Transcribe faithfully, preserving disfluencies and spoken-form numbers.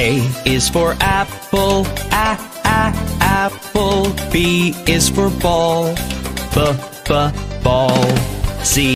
A is for apple, a, a, apple. B is for ball, b, b, ball. C